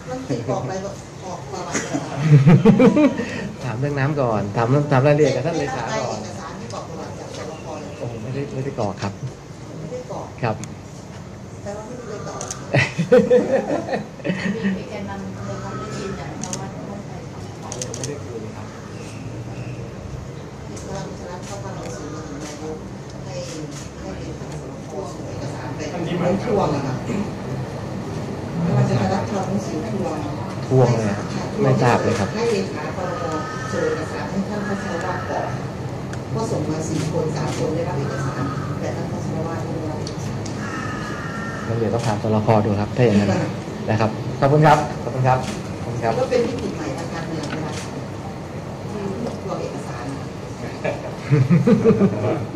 มันติดบอกอะไรก็ออกประวัติถามเรื่องน้ำก่อนถามรายละเอียดกับท่านเลขาก่อนเอกสารที่กรอกประวัติจากสบคเลยโอ้ไม่ได้กรอกครับไม่ได้กรอกครับแต่ว่าไม่ได้กรอกมีแกนนำเลยความได้ยินอย่างเราว่าต้องไปทำของไม่ได้คุยครับพลังประชารัฐเข้ามาหนังสือมาถึงนายกให้เป็นทางสบคส่งเอกสารไปทวงอะค่ะไม่ว่าจะรับทำหนังสือทวงเลยไม่ทราบเลยครับให้เลขาพรบส่งเอกสารให้ท่านพัชรวาทก่อนก็ส่งมา4 คน 3 คนได้รับเอกสารแต่ท่านพัชรวาทไม่ได้รับเอกสารแล้วเดี๋ยวต้องถามตลคดูครับถ้าอย่างนั้นนะครับขอบคุณครับขอบคุณครับขอบคุณครับก็เป็นวิกฤตใหม่ทางการเมืองนะคะที่รวบรวมเอกสาร